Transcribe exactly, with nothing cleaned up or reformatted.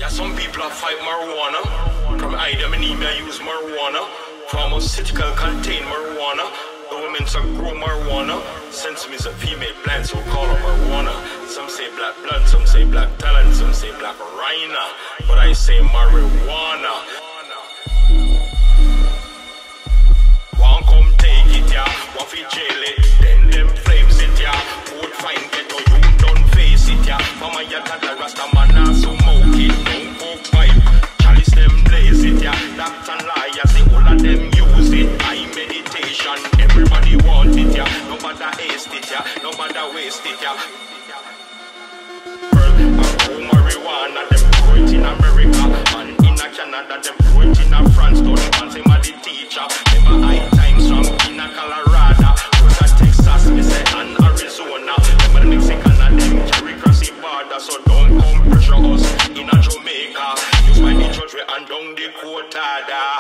some people that fight marijuana. From I them and me, I use marijuana. Pharmaceutical contain marijuana. The women to grow marijuana. Since me is a female plant, so call her marijuana. Some say black blood, some say black talent, some say black rhino. But I say marijuana. One come take it, yeah. One fi jail it, then them flames it, yeah. Would find get or you don't face it, yeah. Mama ya tata rasta man now so smoke it, don't go pipe. Chalice them blaze it, yeah. Doctor and liars, the all of them use it. I meditation, everybody want it, yeah. Nobody haste it, yeah. Nobody waste it, yeah. Girl, I grow marijuana, them grow it in America. And in a Canada, them grow it in a France. Don't want him a the teacher. Remember high times from in a Colorado. Go to Texas, me say, and Arizona. Remember the Mexican and them carry cross the border. So don't come pressure us in a Jamaica. Use my the judge we and down the quota.